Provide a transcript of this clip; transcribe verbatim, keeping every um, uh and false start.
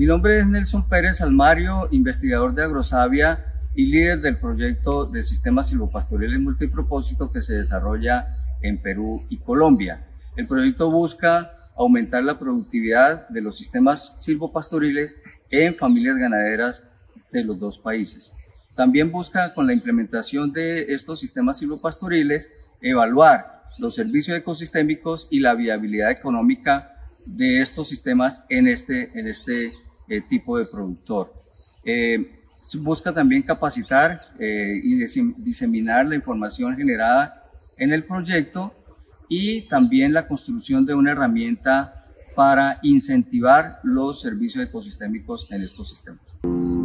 Mi nombre es Nelson Pérez Almario, investigador de Agrosavia y líder del proyecto de sistemas silvopastoriles multipropósito que se desarrolla en Perú y Colombia. El proyecto busca aumentar la productividad de los sistemas silvopastoriles en familias ganaderas de los dos países. También busca, con la implementación de estos sistemas silvopastoriles, evaluar los servicios ecosistémicos y la viabilidad económica de estos sistemas en este, en este eh, tipo de productor. Eh, busca también capacitar eh, y diseminar la información generada en el proyecto y también la construcción de una herramienta para incentivar los servicios ecosistémicos en estos sistemas.